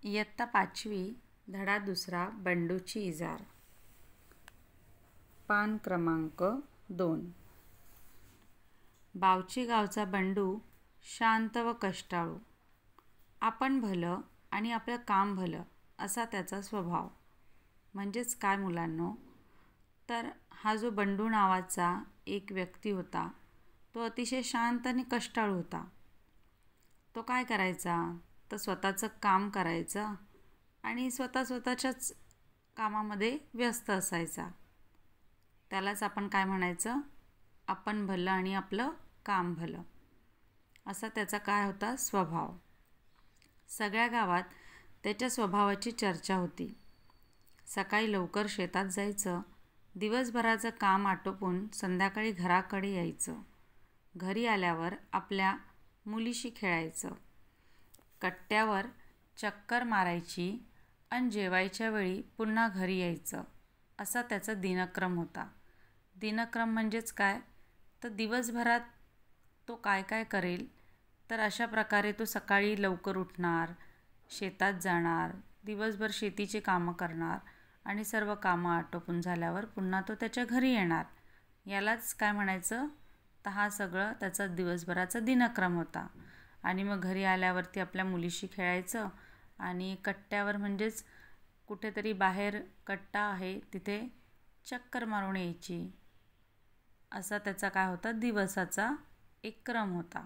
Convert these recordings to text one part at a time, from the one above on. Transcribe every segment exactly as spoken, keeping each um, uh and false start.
इयत्ता पाचवी, धडा दुसरा, बंडूची इजार. पान क्रमांक दोन. बावची गावचा बंडू शांत व कष्टाळू. आपण भलं आणि आपलं काम भलं असा त्याचा स्वभाव. म्हणजेच काय मुलांनो, तर हा जो बंडू नावाचा एक व्यक्ती होता, तो अतिशय शांत आणि कष्टाळू होता. तो काय करायचा, तर स्वतःचं काम करायचं आणि स्वतः स्वतःच्याच कामामध्ये व्यस्त असायचा. त्यालाच आपण काय म्हणायचं, आपण भलं आणि आपलं काम भलं, असा त्याचा काय होता स्वभाव. सगळ्या गावात त्याच्या स्वभावाची चर्चा होती. सकाळी लवकर शेतात जायचं, दिवसभराचं काम आटोपून संध्याकाळी घराकडे यायचं. घरी आल्यावर आपल्या मुलीशी खेळायचं, कट्ट्यावर चक्कर मारायची आणि जेवायच्या वेळी पुन्हा घरी यायचं, असा त्याचा दिनक्रम होता. दिनक्रम म्हणजेच काय, तर दिवसभरात तो काय काय करेल, तर अशा प्रकारे तो सकाळी लवकर उठणार, शेतात जाणार, दिवसभर शेतीची कामं करणार आणि सर्व कामं आटोपून झाल्यावर पुन्हा तो त्याच्या घरी येणार. यालाच काय म्हणायचं, तर हा सगळं त्याचा दिवसभराचा दिनक्रम होता. आणि मग घरी आल्यावरती आपल्या मुलीशी खेळायचं आणि कट्ट्यावर म्हणजेच कुठेतरी बाहेर कट्टा आहे तिथे चक्कर मारून यायची, असा त्याचा काय होता दिवसाचा एक क्रम होता.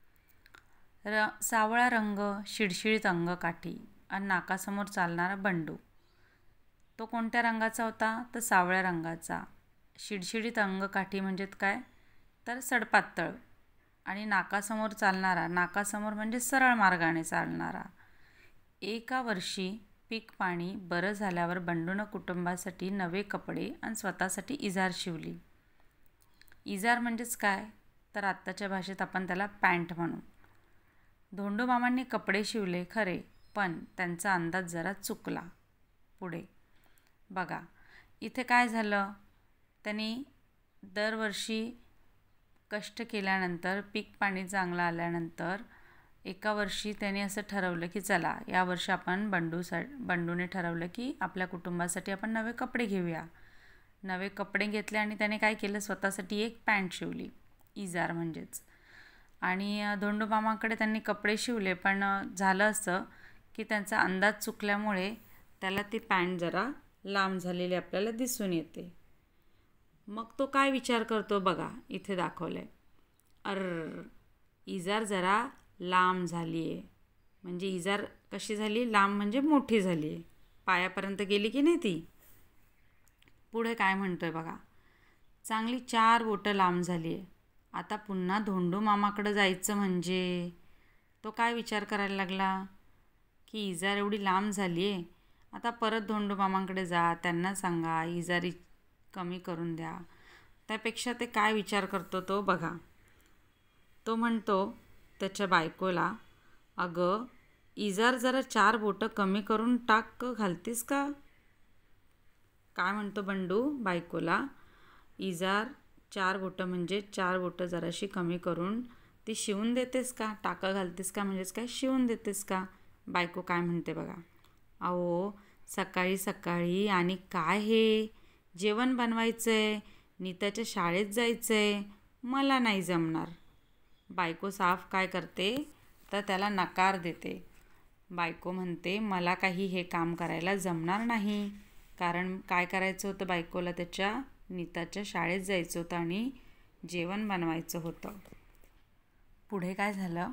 र सावळा रंग, शिडशिडीत अंगकाठी आणि नाकासमोर चालणारा बंडू. तो कोणत्या रंगाचा होता, तर सावळ्या रंगाचा. शिडशिडीत अंगकाठी म्हणजे काय, तर सडपातळ. आणि नाकासमोर चालणारा, नाकासमोर म्हणजे सरळ मार्गाने चालणारा. एका वर्षी पीक पाणी बरं झाल्यावर बंडूनं कुटुंबासाठी नवे कपडे आणि स्वतःसाठी इजार शिवली. इजार म्हणजेच काय, तर आत्ताच्या भाषेत आपण त्याला पॅन्ट म्हणू. धोंडू मामांनी कपडे शिवले खरे, पण त्यांचा अंदाज जरा चुकला. पुढे बघा, इथे काय झालं, त्यांनी दरवर्षी कष्ट केल्यानंतर पीक पाणी चांगलं आल्यानंतर एका वर्षी त्याने असं ठरवलं की चला यावर्षी आपण बंडूसा बंडूने ठरवलं की आपल्या कुटुंबासाठी आपण नवे कपडे घेऊया. नवे कपडे घेतले आणि त्याने काय केलं, स्वतःसाठी एक पॅन्ट शिवली, इजार म्हणजेच. आणि धोंडू मामाकडे त्यांनी कपडे शिवले, पण झालं असं की त्यांचा अंदाज चुकल्यामुळे त्याला ती पॅन्ट जरा लांब झालेली आपल्याला दिसून येते. मग तो काय विचार करतो बघा, इथे दाखवलं आहे, अर इजार जरा लांब झाली आहे. म्हणजे इजार कशी झाली, लांब म्हणजे मोठी झाली आहे, पायापर्यंत गेली की नाही ती. पुढे काय म्हणतोय बघा, चांगली चार बोटं लांब झाली आहे. आता पुन्हा धोंडू मामाकडं जायचं म्हणजे तो काय विचार करायला लागला की इजार एवढी लांब झाली आहे, आता परत धोंडू मामांकडे जा, त्यांना सांगा इजारी कमी करून द्या. त्यापेक्षा ते काय विचार करतो तो बघा, तो म्हणतो त्याच्या बायकोला, अगं इजार जरा चार बोटं कमी करून टाक घालतीस का. काय म्हणतो बंडू बायकोला, इजार चार बोटं म्हणजे चार बोटं जराशी कमी करून ती शिवून देतेस का, टाकं घालतेस का, म्हणजेच काय शिवून देतेस का. बायको काय म्हणते बघा, अहो सकाळी सकाळी आणि काय हे जेवण बनवायचं आहे, नीताच्या शाळेत जायचं आहे, मला नाही जमणार. बायको साफ काय करते, तर त्याला नकार देते. बायको म्हणते मला काही हे काम करायला जमणार नाही, कारण काय करायचं होतं बायकोला, त्याच्या नीताच्या शाळेत जायचं होतं आणि जेवण बनवायचं होतं. पुढे काय झालं,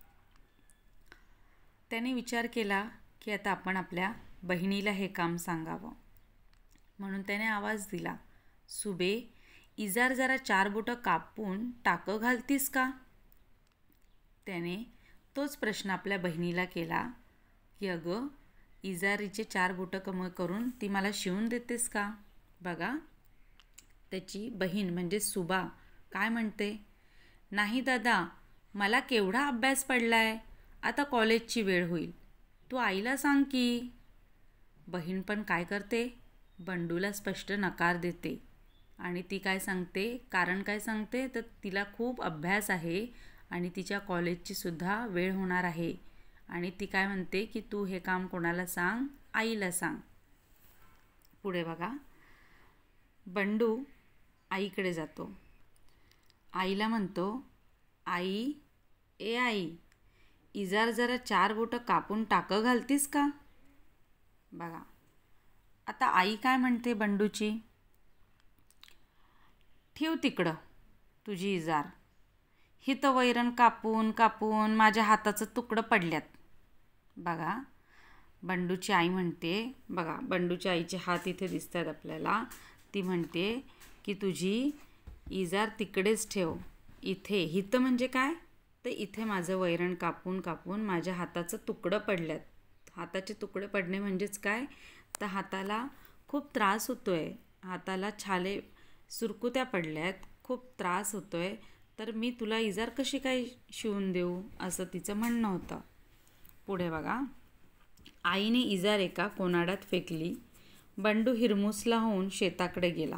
त्याने विचार केला की आता आपण आपल्या बहिणीला हे काम सांगावं. म्हणून त्याने आवाज दिला, सुबे इजार जरा चार बोटं कापून टाकं घालतीस का. त्याने तोच प्रश्न आपल्या बहिणीला केला की अगं इजारीचे चार बोटं कमी करून ती मला शिवून देतेस का. बघा त्याची बहीण म्हणजे सुबा काय म्हणते, नाही दादा मला केवढा अभ्यास पडला आहे, आता कॉलेजची वेळ होईल, तू आईला सांग की. बहीण पण काय करते, बंडूला स्पष्ट नकार देते. आणि ती काय सांगते, कारण काय सांगते, तर तिला खूप अभ्यास आहे आणि तिच्या कॉलेजची सुद्धा वेळ होणार आहे आणि ती काय म्हणते की तू हे काम कोणाला सांग, आईला सांग. पुढे बघा, बंडू आईकडे जातो. आईला म्हणतो, आई ए आई, इजार जरा चार बोटं कापून टाकं घालतीस का? बघा, आता आई काय म्हणते बंडूची, ठेव तिकडं तुझी इजार, हिथं वैरण कापून कापून माझ्या हाताचं तुकडं पडल्यात. बघा, बंडूची आई म्हणते, बघा बंडूच्या आईचे हात इथे दिसतात आपल्याला. ती म्हणते की तुझी इजार तिकडेच ठेव, इथे. हिथं म्हणजे काय, तर इथे माझं वैरण कापून कापून माझ्या हाताचं तुकडं पडल्यात. हाताचे तुकडे पडणे म्हणजेच काय, तर हाताला खूप त्रास होतो आहे, हाताला छाले सुरकुत्या पडल्यात, खूप त्रास होतो आहे, तर मी तुला इजार कशी काय शिवून देऊ, असं तिचं म्हणणं होतं. पुढे बघा, आईने इजार एका कोनाडात फेकली. बंडू हिरमुसला होऊन शेताकडे गेला.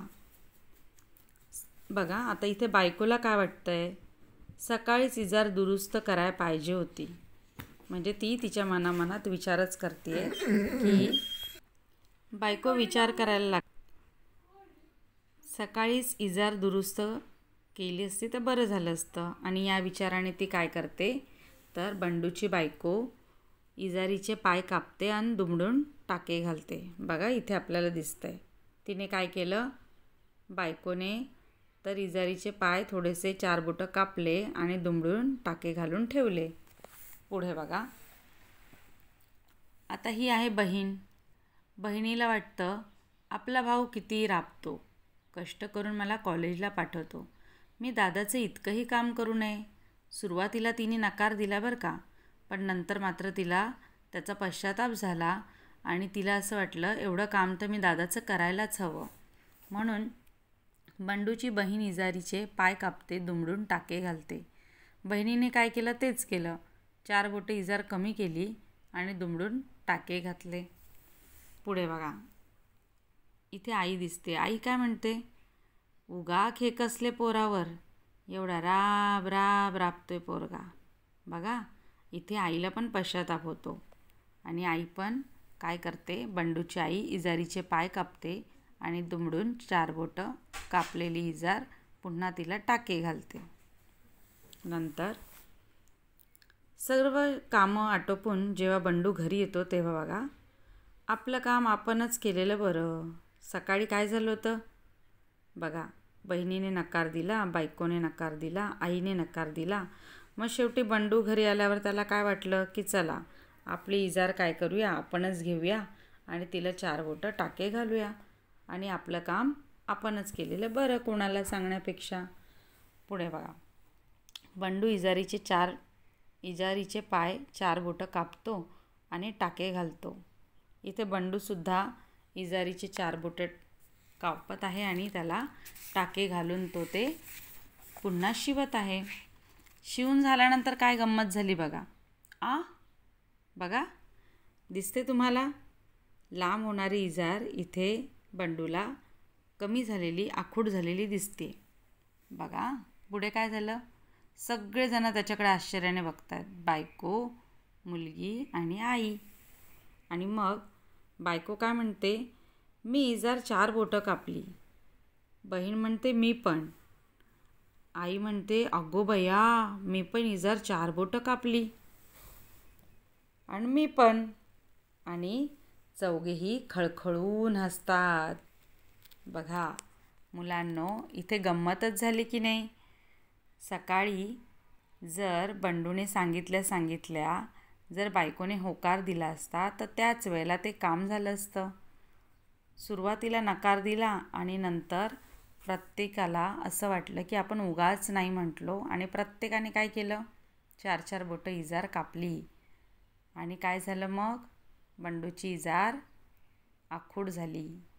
बघा, आता इथे बायकोला काय वाटतंय, सकाळीच इजार दुरुस्त करायला पाहिजे होती. म्हणजे ती तिच्या मनामनात विचारच करते की बायको विचार करायला लाग सकाळीच इजार दुरुस्त केली असती तर बरं झालं असतं. आणि या विचाराने ती काय करते, तर बंडूची बायको इजारीचे पाय कापते आणि दुमडून टाके घालते. बघा इथे आपल्याला दिसतंय तिने काय केलं, बायकोने तर इजारीचे पाय थोडेसे चार बोटं कापले आणि दुमडून टाके घालून ठेवले. पुढे बघा, आता ही आहे बहीण. बहिणीला वाटतं आपला भाऊ किती राबतो, कष्ट करून मला कॉलेजला पाठवतो, मी दादाचं इतकंही काम करू नये. सुरुवातीला तिने नकार दिला बरं का, पण नंतर मात्र तिला त्याचा पश्चाताप झाला आणि तिला असं वाटलं एवढं काम तर मी दादाचं करायलाच हवं. म्हणून बंडूची बहीण इजारीचे पाय कापते, दुमडून टाके घालते. बहिणीने काय केलं तेच केलं, चार बोटे इजार कमी केली आणि दुमडून टाके घातले. पुढे बघा, इथे आई दिसते. आई काय म्हणते, उगा खेकसले पोरावर, एवढा राब राब राबतोय पोरगा. बघा, इथे आईला पण पश्चाताप होतो आणि आई पण काय करते, बंडूची आई इजारीचे पाय कापते आणि दुमडून चार बोटं कापलेली इजार पुन्हा तिला टाके घालते. नंतर सर्व कामं आटोपून जेव्हा बंडू घरी येतो तेव्हा बघा, आपलं काम आपणच केलेलं बरं. सकाळी काय झालं होतं बघा, बहिणीने नकार दिला, बायकोने नकार दिला, आईने नकार दिला. मग शेवटी बंडू घरी आल्यावर त्याला काय वाटलं की चला आपली इजार काय करूया, आपणच घेऊया आणि तिला चार बोटं टाके घालूया आणि आपलं काम आपणच केलेलं बरं कोणाला सांगण्यापेक्षा. पुढे बघा, बंडू इजारीचे चार इजारीचे पाय चार बोटं कापतो आणि टाके घालतो. इथे बंडूसुद्धा इजारीचे चार बोटे कापत आहे आणि त्याला टाके घालून तो ते पुन्हा शिवत आहे. शिवून झाल्यानंतर काय गंमत झाली बघा. आ बघा, दिसते तुम्हाला, लांब होणारी इजार इथे बंडूला कमी झालेली, आखूड झालेली दिसते. बघा पुढे काय झालं, सगळेजण त्याच्याकडे आश्चर्याने बघतात, बायको, मुलगी आणि आई. आणि मग बायको काय म्हणते, मी इजार चार बोटं कापली. बहीण म्हणते मी पण. आई म्हणते अगो बया, मी पण इजार चार बोटं कापली. आणि मी पण. आणि चौघेही खळखळून हसतात. बघा मुलांनो, इथे गंमतच झाली की नाही. सकाळी जर बंडूने सांगितल्या सांगितल्या जर बायकोने होकार दिला असता तर त्याच वेळेला ते काम झालं असतं. सुरुवातीला नकार दिला आणि नंतर प्रत्येकाला असं वाटलं की आपण उगाच नाही म्हटलो आणि प्रत्येकाने काय केलं, चार चार बोटं इजार कापली. आणि काय झालं मग, बंडूची इजार आखूड झाली.